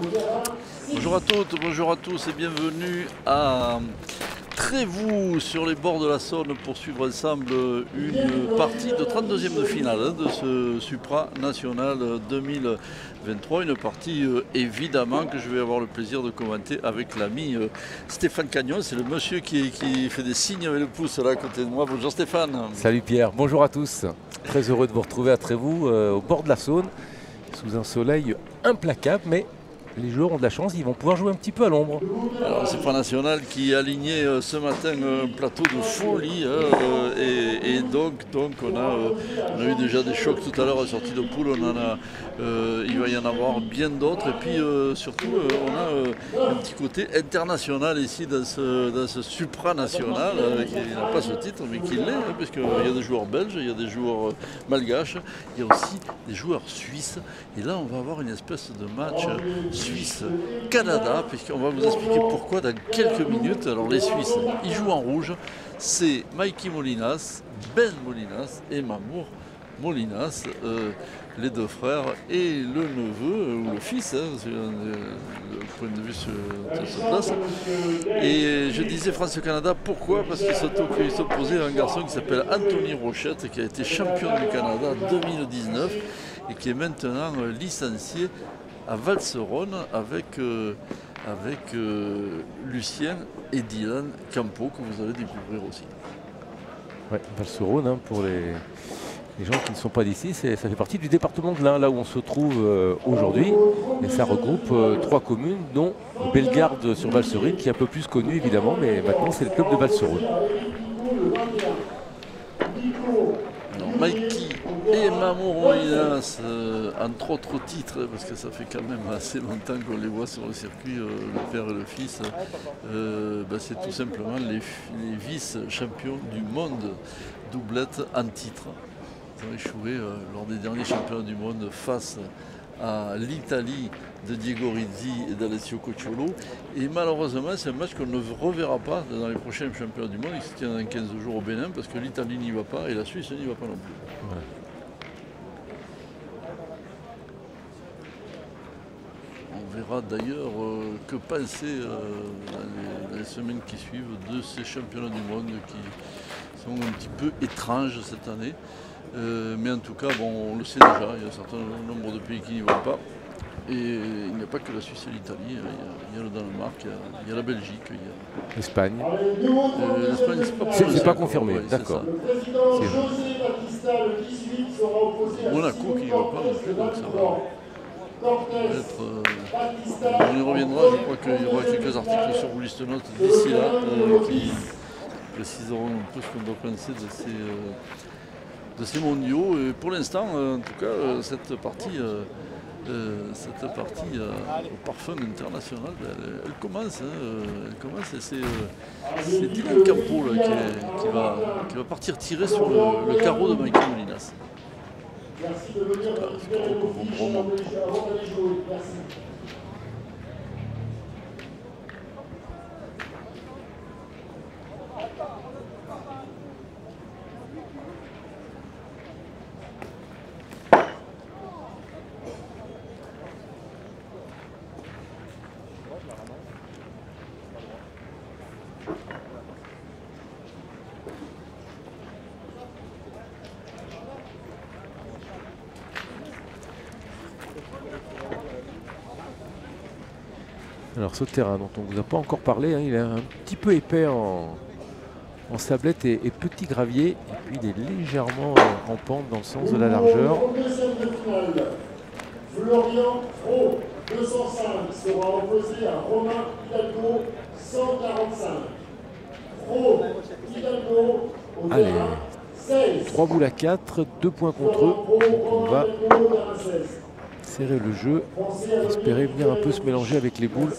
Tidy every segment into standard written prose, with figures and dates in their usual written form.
Bonjour à toutes, bonjour à tous et bienvenue à Trévoux sur les bords de la Saône pour suivre ensemble une partie de 32e de finale de ce supranational 2023. Une partie évidemment que je vais avoir le plaisir de commenter avec l'ami Stéphane Cagnon. C'est le monsieur qui fait des signes avec le pouce là à côté de moi. Bonjour Stéphane. Salut Pierre, bonjour à tous. Très heureux de vous retrouver à Trévoux au bord de la Saône sous un soleil implacable, mais les joueurs ont de la chance, ils vont pouvoir jouer un petit peu à l'ombre. Alors c'est National qui a aligné ce matin un plateau de folie et donc on a eu déjà des chocs tout à l'heure à la sortie de poule, il va y en avoir bien d'autres et puis surtout on a un petit côté international ici dans ce supranational qui n'a pas ce titre mais qui l'est puisqu'il y a des joueurs belges, il y a des joueurs malgaches, il y a aussi des joueurs suisses et là on va avoir une espèce de match Suisse-Canada, puisqu'on va vous expliquer pourquoi dans quelques minutes. Alors les Suisses, ils jouent en rouge, c'est Mikey Molinas, Ben Molinas et Mamour Molinas, les deux frères et le neveu, ou le fils, le point de vue se place. Et je disais France-Canada, pourquoi? Parce qu'ils s'opposaient à un garçon qui s'appelle Anthony Rochette, qui a été champion du Canada en 2019 et qui est maintenant licencié à Valserone avec Lucien et Dylan Campo que vous allez découvrir aussi. Ouais, Valserone, pour les gens qui ne sont pas d'ici, ça fait partie du département de l'Ain, là où on se trouve aujourd'hui. Et ça regroupe 3 communes, dont Bellegarde sur Valserine, qui est un peu plus connu évidemment, mais maintenant c'est le club de Valserone. Mikey et Mamour Molinas, entre autres titres, parce que ça fait quand même assez longtemps qu'on les voit sur le circuit, le père et le fils, c'est tout simplement les vice-champions du monde doublette en titre. Ils ont échoué lors des derniers championnats du monde face à l'Italie de Diego Rizzi et d'Alessio Cocciolo. Et malheureusement, c'est un match qu'on ne reverra pas dans les prochains championnats du monde qui se tient dans 15 jours au Bénin parce que l'Italie n'y va pas et la Suisse n'y va pas non plus. Ouais. On verra d'ailleurs que penser dans les semaines qui suivent de ces championnats du monde qui sont un petit peu étranges cette année. Mais en tout cas, on le sait déjà, il y a un certain nombre de pays qui n'y vont pas. Et il n'y a pas que la Suisse et l'Italie, il y a le Danemark, il y a la Belgique, il y a l'Espagne. L'Espagne, c'est pas confirmé, d'accord. Monaco qui n'y va pas non plus, donc ça va être... on y reviendra, je crois qu'il y aura quelques articles sur List Note d'ici là qui préciseront un peu ce qu'on doit penser de ces mondiaux. Et pour l'instant, en tout cas, cette partie au parfum international, elle commence. Et c'est Dylan Campo là, qui va partir tirer sur le carreau de Mikey Molinas. Alors ce terrain dont on ne vous a pas encore parlé, il est un petit peu épais en sablette et petit gravier, et puis il est légèrement en pente dans le sens de la largeur. Florian Fro, 205, sera opposé à Romain Hidalgo, 145. Fro, Hidalgo, au terrain, 16. 3 boules à 4, 2 points contre eux. On va serrer le jeu, espérer venir un peu se mélanger avec les boules.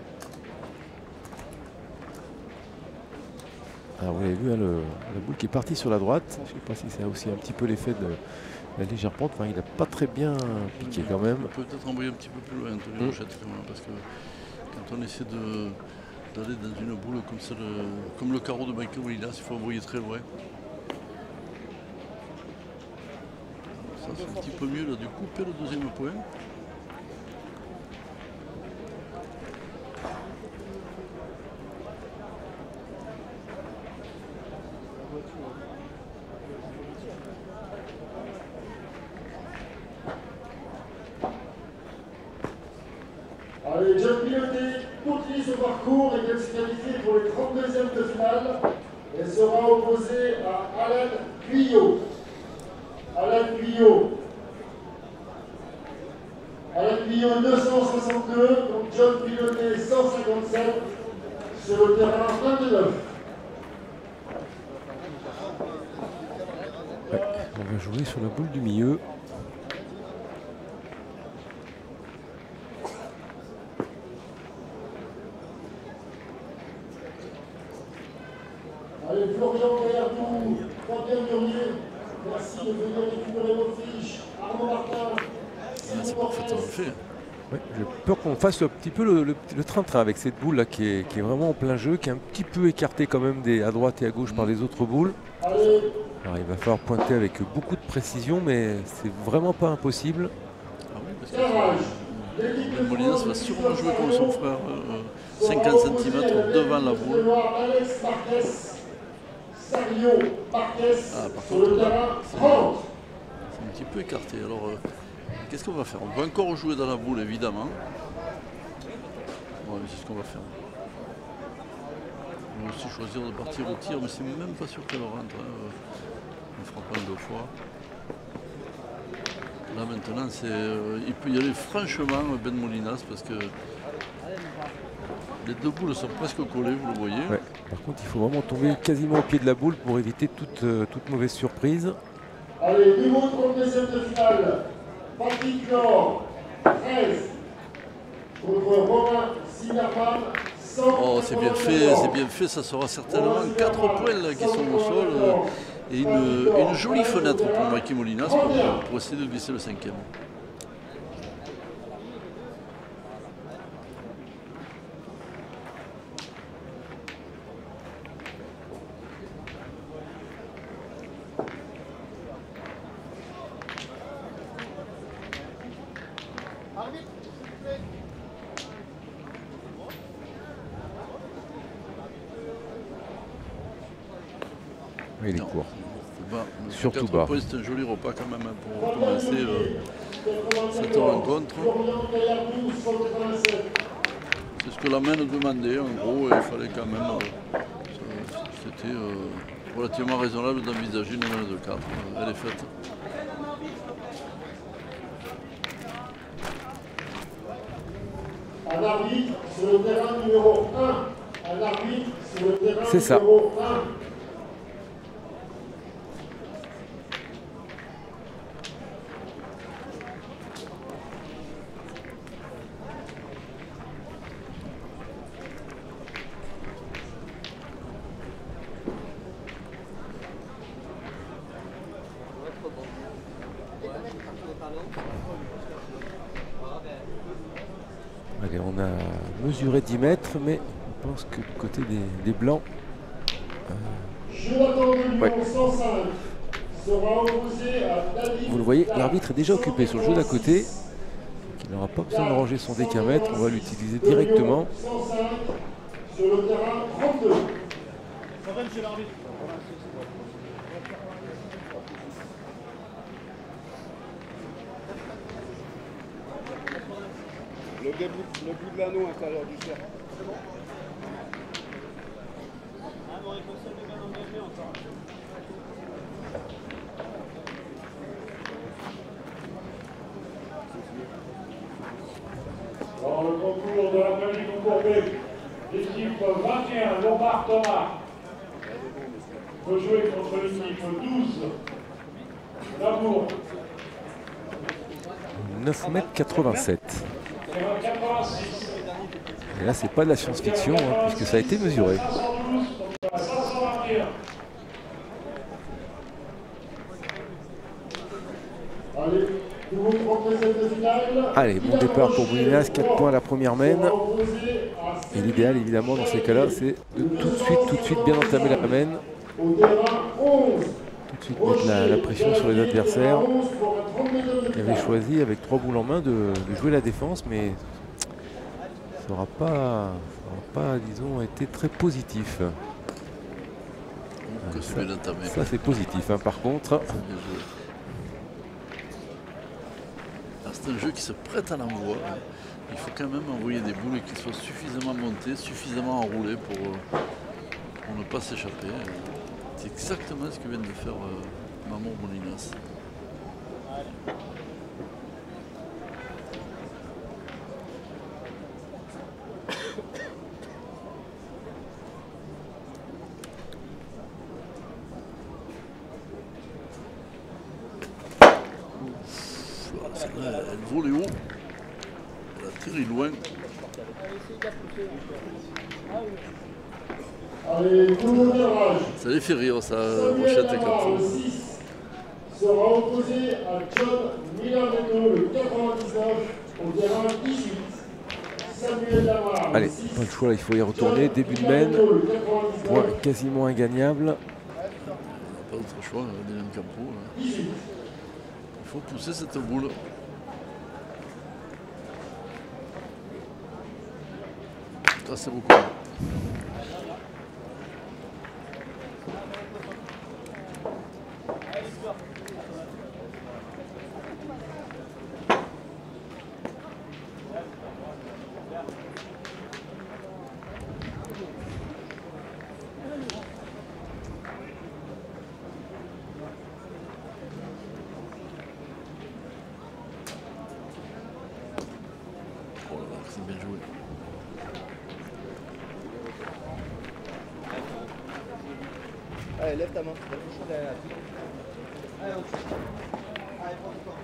Alors vous avez vu la boule qui est partie sur la droite. Je ne sais pas si c'est aussi un petit peu l'effet de la légère pente. Enfin, il n'a pas très bien piqué quand même. On peut peut-être envoyer un petit peu plus loin, Anthony Rochette, parce que quand on essaie d'aller dans une boule comme le carreau de Michael Molinas, il faut envoyer très loin. Ça c'est un petit peu mieux là, du coup, et le deuxième point. Allez, John Piloté continue son parcours et vient se qualifier pour les 32e de finale. Elle sera opposée à Alain Guyot. Alain Guyot. Alain Guyot 262, donc John Piloté 157 sur le terrain 29. Ouais, on va jouer sur la boule du milieu. Allez, Florian Gaillardou, Fabien Murier, merci de venir récupérer vos fiches. Arnaud Martin, C'est parfaitement fait. Ouais, j'ai peur qu'on fasse un petit peu le train-train avec cette boule là qui est vraiment en plein jeu, qui est un petit peu écartée quand même à droite et à gauche par les autres boules. allez, Alors il va falloir pointer avec beaucoup de précision, mais c'est vraiment pas impossible. Ah oui, parce garage. que Molinas va sûrement jouer comme son frère, 50 cm devant la boule. Alex Marquez, Sergio Marquez, Ah, par sur contre, le là, terrain c'est 30. un petit peu écarté. Alors, qu'est-ce qu'on va faire? On va encore jouer dans la boule, évidemment. Ouais, c'est ce qu'on va faire. On va aussi choisir de partir au tir, mais c'est même pas sûr qu'elle rentre. Hein. On fera pas deux fois. Là maintenant, il peut y aller franchement Ben Molinas parce que les deux boules sont presque collées, vous le voyez. Ouais. Par contre, il faut vraiment tomber quasiment au pied de la boule pour éviter toute mauvaise surprise. Allez, nouveau 32e de finale. Patrick Laure, 13. Contre Romain Zimmermann, 100. Oh, c'est bien fait, ça sera certainement 4 points là, qui sont au sol et une jolie fenêtre pour Mikey Molinas pour essayer de glisser le 5e. Il est court. Surtout 4 bas. points, c'est un joli repas quand même hein, pour commencer cette rencontre. C'est ce que la main nous demandait en gros, et il fallait quand même. C'était relativement raisonnable d'envisager une main de 4. Elle est faite. Un arbitre sur le terrain numéro 1. Un arbitre sur le terrain C'est ça. numéro 1. Allez, on a mesuré 10 mètres, mais je pense que du côté des blancs, Jonathan de Lyon, 105, sera opposé à David. vous le voyez, l'arbitre est déjà occupé sur le jeu d'à côté. Il n'aura pas besoin de ranger son décamètre, on va l'utiliser directement. 105 sur le terrain 32. Le bout de l'anneau intérieur du cercle. Dans le concours de la famille Courbet, l'équipe 21, Lombard Thomas, peut jouer contre l'équipe 12, Lamour. 9,87 m. Terrain 86. Et là, c'est pas de la science-fiction, hein, puisque ça a été mesuré. 512 contre 521. Allez, nouveau 32e de finale. Allez, bon départ pour Molinas, 4 points à la première mène. Et l'idéal, évidemment, dans ces cas-là, c'est de tout de suite bien entamer la mène. Au terrain 11. Tout de suite mettre la pression sur les adversaires. Il avait choisi, avec 3 boules en main, de jouer la défense, mais ça n'aura pas, disons, été très positif. Ça, c'est positif, hein, par contre. C'est un jeu qui se prête à l'envoi. il faut quand même envoyer des boules qui soient suffisamment montées, suffisamment enroulées pour ne pas s'échapper. C'est exactement ce que vient de faire Mamour Molinas. Celle-là, elle volait haut. Elle atterrit loin. Allez, tout le virage. Ça les fait rire, ça, Samuel Rochette et Lamar, Campo. le 6, sera opposé à John Milardino, le 99, au terrain 18. Samuel Lamar, Allez, le 6, pas le choix, là, il faut y retourner. Début de mène, Milardino, le 99, point quasiment ingagnable. Pas d'autre choix, Dylan Campo. 18. Il faut pousser cette boule. Ça, c'est beaucoup. Oh là là, c'est bien joué. Allez, lève ta main. Lève le champ derrière la tête. Allez, au-dessus. Allez, prends du temps.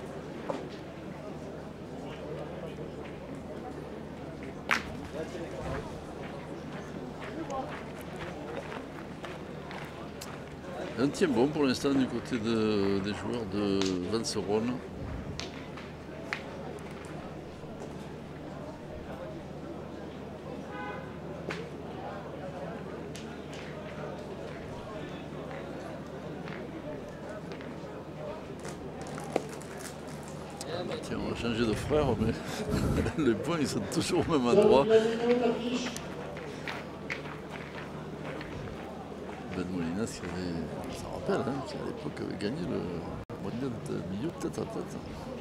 Un tient bon pour l'instant du côté des joueurs de Vance-Rhône. Tiens, on va changer de frère, mais les points ils sont toujours au même endroit. Ben Molinas, ça rappelle, hein, qui à l'époque avait gagné le mondial de milieu tête à tête.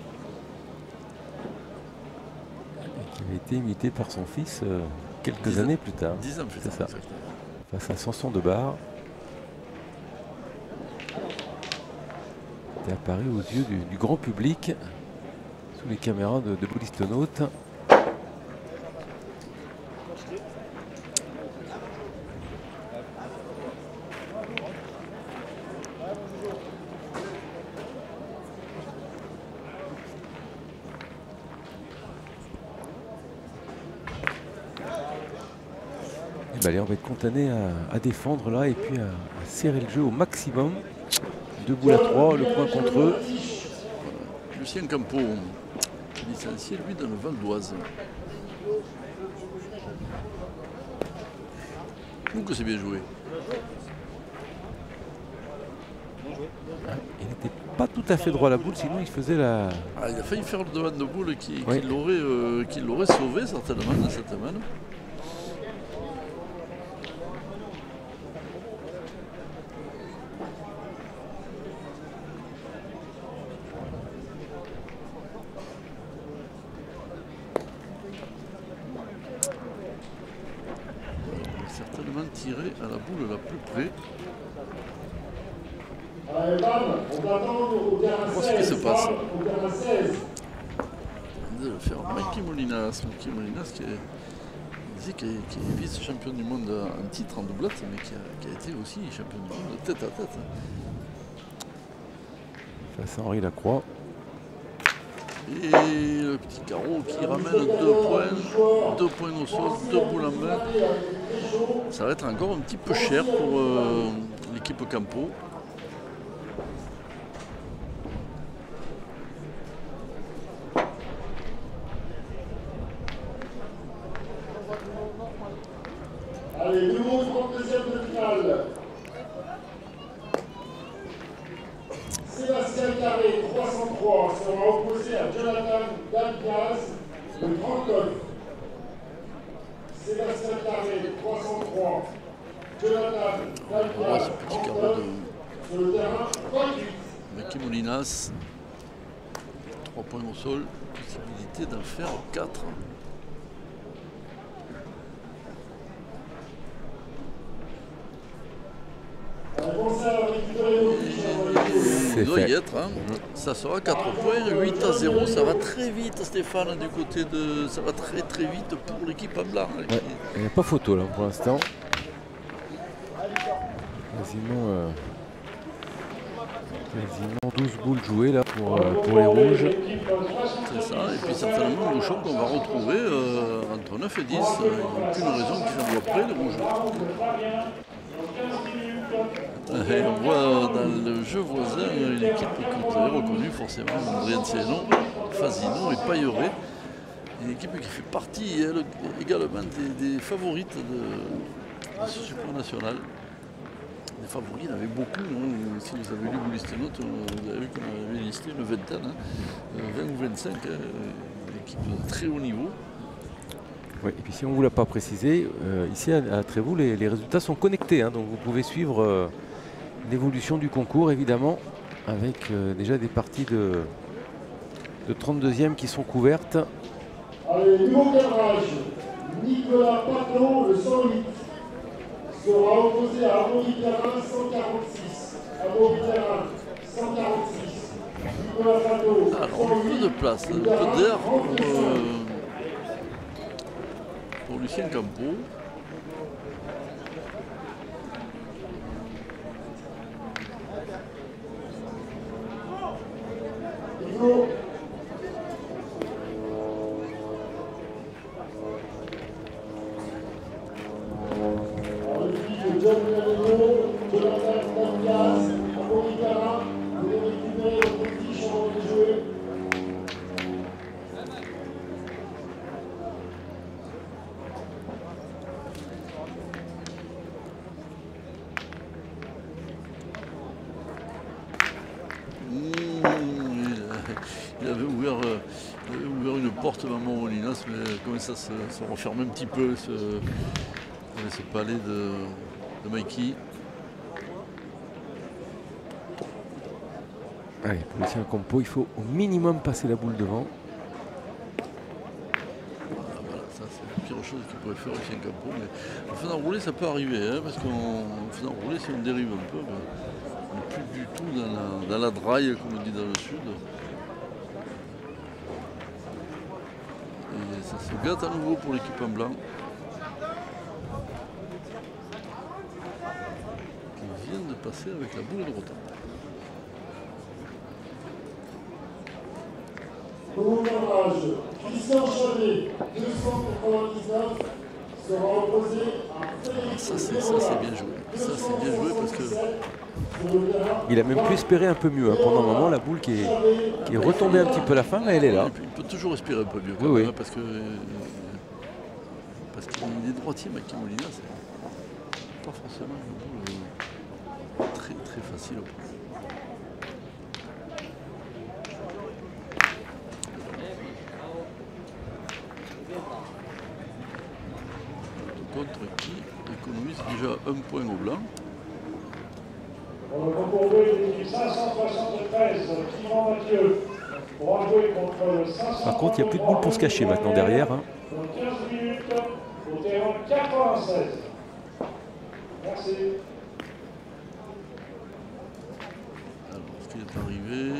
Qui avait été imité par son fils quelques années plus tard. 10 ans plus C'est tard, ça. exactement. Face à Samson de Bar. Il est apparu aux yeux du grand public sous les caméras de Boulistonautes. Et ben allez, on va être condamné à défendre là et puis à serrer le jeu au maximum. 2 boules à 3, le point contre eux. Lucien Campo, licencié lui dans le Val d'Oise. Je trouve que c'est bien joué. Il n'était pas tout à fait droit à la boule, sinon il faisait la... Ah, il a failli faire le devant de boule qui Oui. l'aurait sauvé certainement dans cette main. Certainement tiré à la boule la plus près. Allez, bam, on t'attend au terrain 16. Voir ce qui se passe. Bam, au terrain 16. De le faire Mikey Molinas. Mikey Molinas qui est vice-champion du monde en titre en doublette, mais qui a été aussi champion du monde tête à tête. Face à Henri Lacroix. Et le petit carreau qui ramène 2 points au sol, 2 boules en main. Ça va être encore un petit peu cher pour l'équipe Campo. Allez, nouveau 32e de finale. Sébastien Carré, 303, sera opposé à Jonathan Dalpiaz, le 39. Sébastien Carré, 303. Jonathan Voilà Dalpiaz, ce petit carreau 39. de Sur le terrain, 28. Mikey Molinas. 3 points au sol, possibilité d'en faire 4. Il doit y être, hein. Ça sera 4 points, 8 à 0, ça va très vite Stéphane du côté de. Ça va très très vite pour l'équipe en blanc. Hein, ouais. Il n'y a pas photo là pour l'instant. Quasiment 12 boules jouées là pour les rouges. C'est ça, et puis certainement un bouchon qu'on va retrouver entre 9 et 10. Il n'y a aucune raison qu'ils en voient près les rouges. Et on voit dans le jeu voisin une équipe que vous avez reconnue forcément, André Cénon, Fasino et Pailleret. Une équipe qui fait partie elle, également des favorites de ce super national. Les favoris, il y en avait beaucoup. Hein. Si vous avez lu vos listes notes, vous avez vu qu'on avait listé une vingtaine, hein. 20 ou 25, une équipe de très haut niveau. Oui, et puis si on ne vous l'a pas précisé, ici à Trévoux, les résultats sont connectés. Hein, donc vous pouvez suivre l'évolution du concours, évidemment, avec déjà des parties de 32e qui sont couvertes. Allez, nouveau cadrage. Nicolas Paton, le 108, sera opposé à Amaury Perrin, 146. Amaury Perrin, 146. Nicolas Paton, alors, un peu de place, un peu d'air pour Lucien Campo. Hugo. John Melano, Jonathan Damias, Amaury Perrin, vous devez récupérer votre fiche avant de jouer. Il avait ouvert une porte Maman Molinas, mais comme ça se referme un petit peu ce palais de Mikey. Allez, pour Lucien Campo, il faut au minimum passer la boule devant. Ah, voilà, ça c'est la pire chose qu'il pourrait faire Lucien Campo. Mais en faisant rouler, ça peut arriver, hein, parce qu'en faisant rouler, si on dérive un peu, on n'est plus du tout dans la draille, comme on dit dans le sud. Et ça se gâte à nouveau pour l'équipe en blanc. Qui vient de passer avec la boule de rotant. Nouveau cadrage. Christian Chavet, 299, sera opposé à Frédéric. Ça c'est bien joué. Ça c'est bien joué parce que Il a même pu espérer un peu mieux. Hein. Pendant un moment, la boule qui est retombée un petit peu à la fin, mais elle est là. il peut toujours respirer un peu mieux. Oui, même, oui. Parce qu'il est droitier, Mikey Molina, c'est pas forcément une boule très très facile au prendre. Contre qui économise déjà un point au blanc. Pour le concours 2, l'équipe 573, Simon Mathieu, pour jouer contre le 500. Par contre, il n'y a plus de boule pour se cacher maintenant derrière. Hein. Dans 15 minutes, au terrain 96. Merci. Alors, ce qui est arrivé.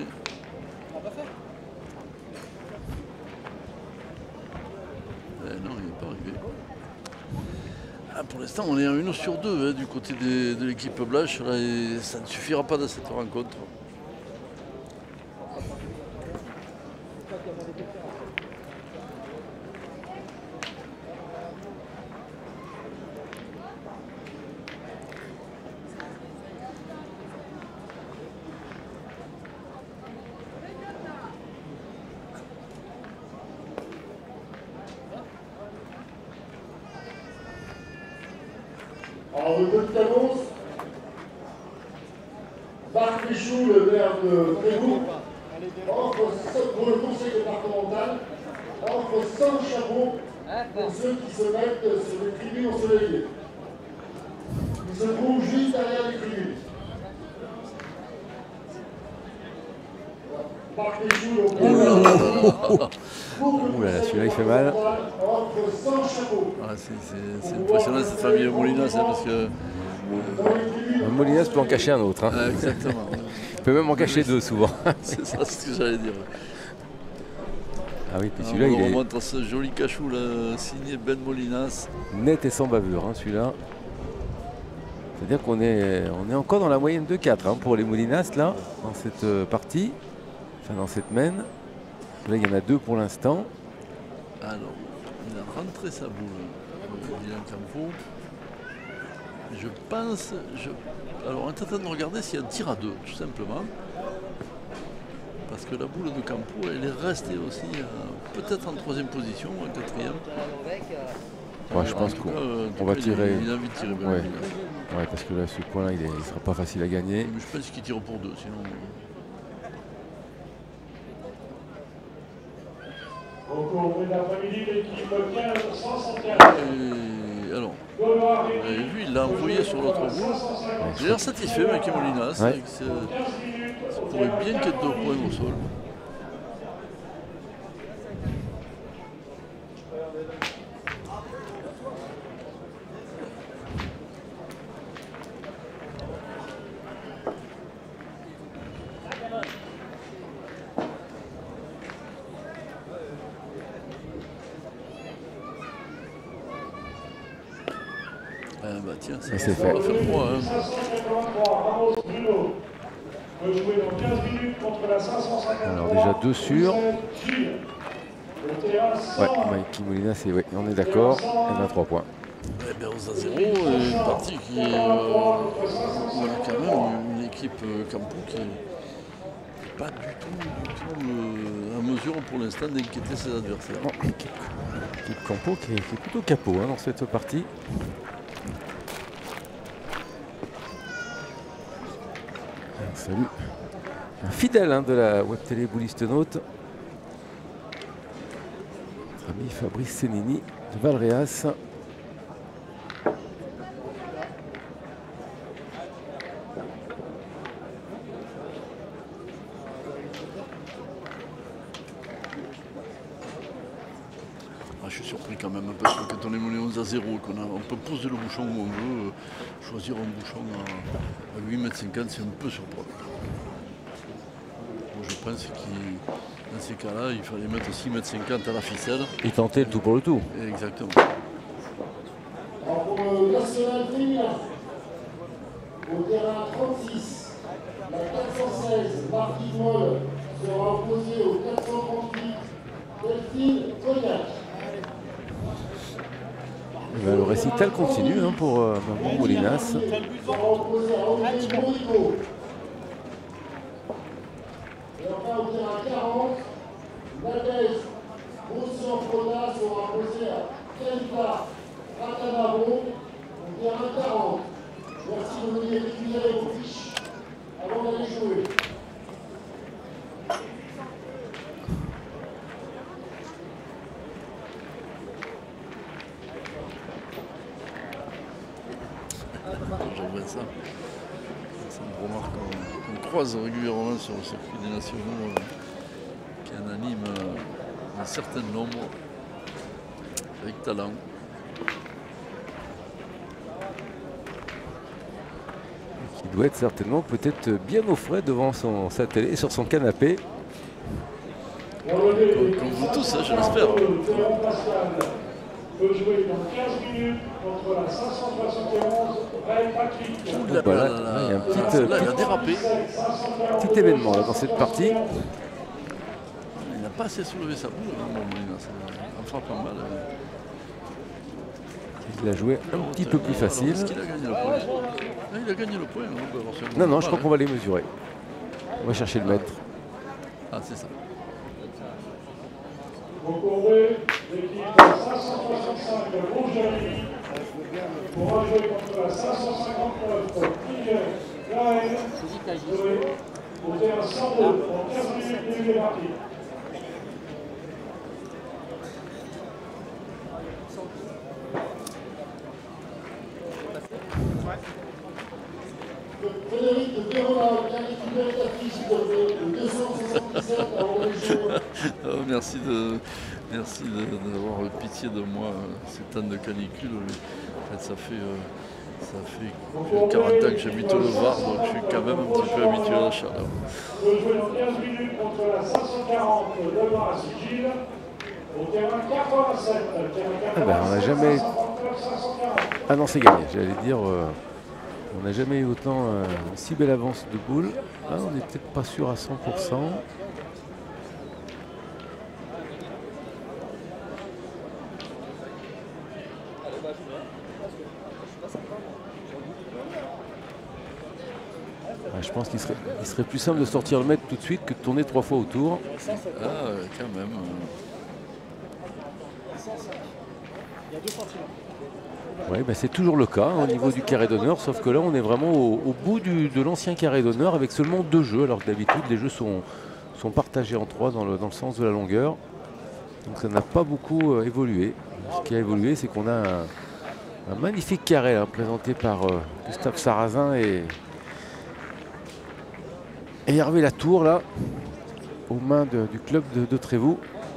Non, il n'est pas arrivé. Ah, pour l'instant, on est à 1 sur 2 hein, du côté de l'équipe blanche. Là, et ça ne suffira pas dans cette rencontre. Alors, le petit annonce, Marc Michou, le maire de Trévoux, offre pour le conseil départemental, offre 100 chapeaux pour ceux qui se mettent sur les tribunes ensoleillées. Ils se trouvent juste derrière les tribunes. Marc Michou, le maire Ouh là là, celui-là il fait mal. offre 100 chapeaux. Ah, c'est impressionnant cette famille Molinas hein, parce que Molinas peut en cacher un autre. Hein. Ah, exactement. Il peut même en cacher deux souvent. C'est ça ce que j'allais dire. Ah oui, puis Alors, celui-là, on il est remonte à ce joli cachou là, signé Ben Molinas. net et sans bavure, hein, celui-là. C'est-à-dire qu'on est encore dans la moyenne de 4 hein, pour les Molinas, là, dans cette partie, enfin dans cette main. Là, il y en a 2 pour l'instant. Alors, il a rentré sa boule, Dylan Campo. Je pense... Alors, on est en train de regarder s'il y a un tir à 2, tout simplement. Parce que la boule de Campo, elle est restée aussi peut-être en 3e position ou en 4e. Ouais, je pense qu'on va tirer. Il a envie de tirer. Ouais. Ouais, parce que là, ce point-là, il ne sera pas facile à gagner. Mais je pense qu'il tire pour 2, sinon... Au cours de l'après-midi, l'équipe 15-175. Et alors, vous avez vu, il l'a envoyé sur l'autre bout. J'ai l'air satisfait, Mikey Molinas. Ouais. Ça pourrait bien qu'il y ait 2 points au sol. Ah bah tiens, ça c'est va fait. faire 3. Hein. 583, Ramos Bruno peut jouer dans 15 minutes contre la 553. Alors déjà 2 sûrs. Le terrain Ouais, 100. Mikey Molinas, ouais, on est d'accord. Il y en a 3 points. Eh bien, 11-0, une partie qui est on a quand même une équipe Campo qui n'est pas du tout à mesure pour l'instant d'inquiéter ses adversaires. Bon, équipe Campo qui est plutôt capot hein, dans cette partie. Salut. Un fidèle hein, de la web télé Bouliste Note. Notre ami Fabrice Senini de Valréas. Je suis surpris quand même parce que quand on est mené 11-0, on peut poser le bouchon où on veut, choisir un bouchon à 8,50 m, c'est un peu surprenant. Bon, je pense que dans ces cas-là, il fallait mettre 6,50 m à la ficelle. Et tenter le tout pour le tout. Exactement. Alors pour le national féminin, au terrain 36, la 416 Marquis Moll sera opposée au 438 Delphine Cognac. Eh ben, le récital continue hein, pour Maman Molinas. Sera opposée à Audrey Morico. Et enfin au terrain 40, Nadège Bossian-Froda sera opposée à Kenta Ratanabo au terrain 40. Merci de venir récupérer vos fiches avant d'aller jouer. J'aimerais ça. C'est une remarque qu'on croise régulièrement sur le circuit des nationaux qui en anime un certain nombre avec talent. Qui doit être certainement peut-être bien au frais devant sa télé, sur son canapé. Comme vous tous, hein, je l'espère. Théron Pascal peut jouer dans 15 minutes contre la 571 Ray Patrick. Voilà, il y a un Là, il a dérapé. petit événement là, dans cette partie. Il n'a pas assez soulevé sa boule, hein, bon, Molinas, en frappant mal. Il a joué un petit peu plus facile. Est-ce qu'il a gagné le point? Ah, il a gagné le point. Non, non, je crois qu'on va les mesurer. On va chercher le mètre. Ah, c'est ça. Au Corée, l'équipe 565 de Rouge-Jali pourra jouer contre la 559 Tiger Gaël au terrain 102 en 15 minutes début des parties. Frédéric de Vérola, bien récupéré ta fiche, s'il te plaît, le 277 avant les joueurs. Merci d'avoir pitié de moi ces temps de canicule. En fait, ça fait Ça fait 40 ans que j'habite le Var, donc je suis quand même un petit peu habitué à la chaleur. Vous jouez dans 15 minutes contre la 540 de Marasigil au terrain 87. Ah ben, on n'a jamais. Ah non, c'est gagné. J'allais dire, on n'a jamais eu autant une si belle avance de boules. Là, on n'est peut-être pas sûr à 100%. Je pense qu'il serait plus simple de sortir le mètre tout de suite que de tourner 3 fois autour. Ah, quand même. Oui, ben c'est toujours le cas au niveau du carré d'honneur, sauf que là on est vraiment au bout de l'ancien carré d'honneur avec seulement 2 jeux, alors que d'habitude les jeux sont partagés en 3 dans le sens de la longueur. Donc ça n'a pas beaucoup évolué. Ce qui a évolué, c'est qu'on a un magnifique carré là, présenté par Gustave Sarrazin et Hervé Latour là, aux mains du club de Trévoux.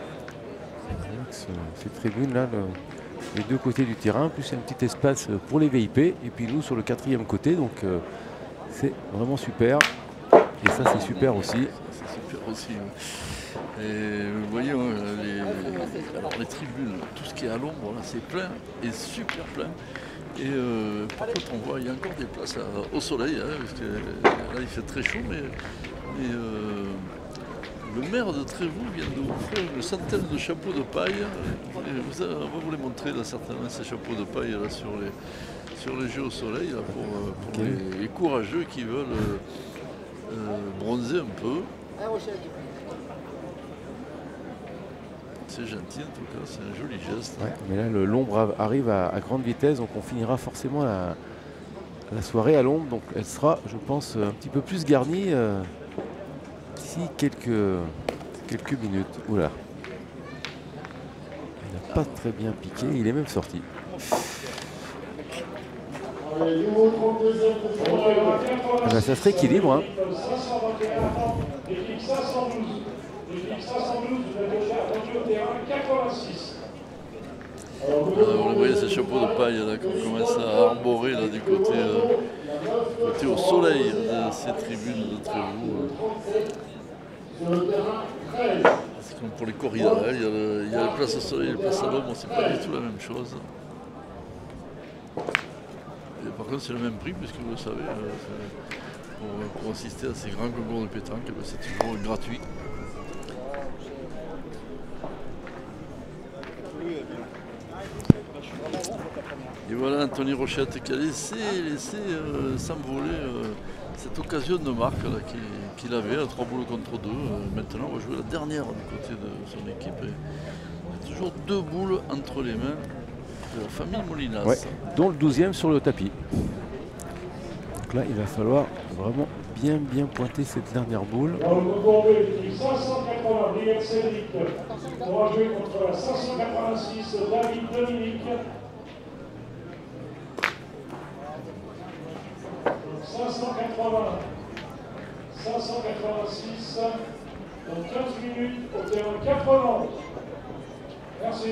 Ces tribunes là, les deux côtés du terrain, plus un petit espace pour les VIP, et puis nous sur le 4e côté, donc c'est vraiment super. Et ça c'est super aussi. C'est super aussi. Et vous voyez, les tribunes, tout ce qui est à l'ombre, c'est plein et super plein. Et par contre, on voit, il y a encore des places au soleil, hein, parce que là il fait très chaud, mais le maire de Trévoux vient d'offrir une centaine de chapeaux de paille. On va vous les montrer là, certainement, ces chapeaux de paille là, sur les jeux au soleil, là, pour les courageux qui veulent bronzer un peu. C'est gentil en tout cas, c'est un joli geste. Ouais, mais là l'ombre arrive à grande vitesse, donc on finira forcément la soirée à l'ombre. Donc elle sera, je pense, un petit peu plus garnie d'ici quelques minutes. Oula. Il n'a pas très bien piqué, il est même sorti. Ah ben, ça se rééquilibre. Hein. Vous voyez ces chapeaux de paille là, qu'on commence à arborer là, du côté au soleil de ces tribunes de Trévoux. C'est comme pour les corridas, hein. Il y a les places au soleil et les places à l'ombre, c'est pas du tout la même chose. Et par contre c'est le même prix puisque vous le savez, pour assister à ces grands concours de pétanque, c'est toujours gratuit. Et voilà Anthony Rochette qui a laissé s'envoler cette occasion de marque qu'il avait à 3 boules contre 2. Maintenant on va jouer la dernière du côté de son équipe. Et il y a toujours 2 boules entre les mains de la famille Molinas. Ouais, dont le 12e sur le tapis. Donc là il va falloir vraiment bien pointer cette dernière boule. Dans le concours B, 580, Brielle Cédric, on va jouer contre la 586, David Dominique. 580, 586, dans 15 minutes au terrain 80. Merci.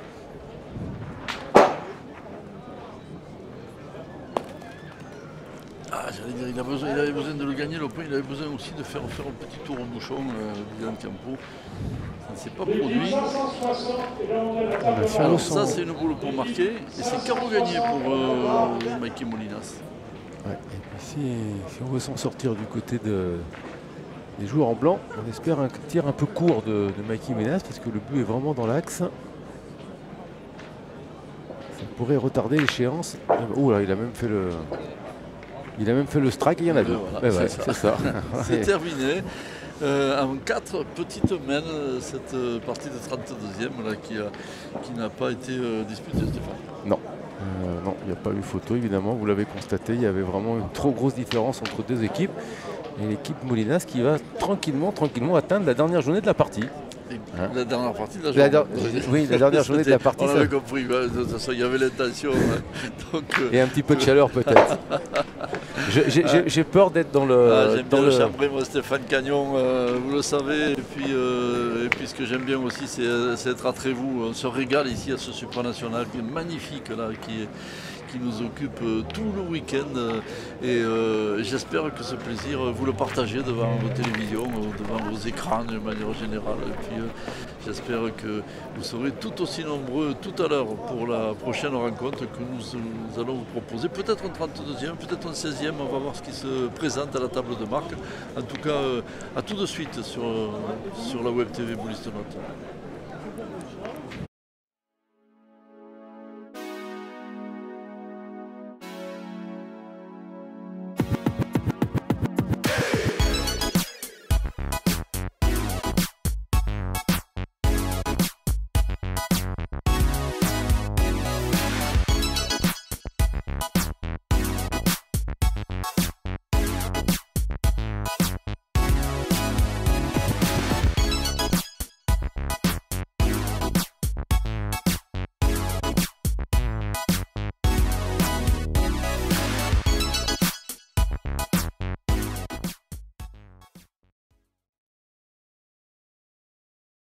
Ah, j'allais dire, il avait besoin de le gagner le point, il avait besoin aussi de faire un petit tour au bouchon, Dylan Campo. Ça ne s'est pas produit. Alors ça c'est une boule pour marquer, et c'est carreau gagné pour Mikey Molinas. Ouais, et puis si on veut s'en sortir du côté des joueurs en blanc, on espère un tir un peu court de Mikey Molinas, parce que le but est vraiment dans l'axe. Ça pourrait retarder l'échéance. Oh là, il a même fait le strike et il y en a 2. Voilà, ouais, c'est ça. C'est terminé. En 4 petites mènes, cette partie de 32e là, qui n'a pas été disputée, Stéphane. Non. Non, il n'y a pas eu photo évidemment, vous l'avez constaté, il y avait vraiment une trop grosse différence entre 2 équipes. Et l'équipe Molinas qui va tranquillement atteindre la dernière journée de la partie. Hein, la dernière partie de la journée. Oui, la dernière journée de la partie. On avait compris, de toute façon il y avait l'intention. Et un petit peu de chaleur peut-être. J'ai peur d'être dans le... J'aime bien le chambrer, moi, Stéphane Cagnon, vous le savez. Et puis et puis ce que j'aime bien aussi, c'est être à Trévoux. On se régale ici à ce supranational qui est magnifique, là, qui nous occupe tout le week-end. Et j'espère que ce plaisir, vous le partagez devant vos télévisions, devant vos écrans de manière générale. Et puis j'espère que vous serez tout aussi nombreux tout à l'heure pour la prochaine rencontre que nous allons vous proposer. Peut-être en 32e, peut-être en 16e, on va voir ce qui se présente à la table de marque. En tout cas, à tout de suite sur la Web TV Boulistes Notes.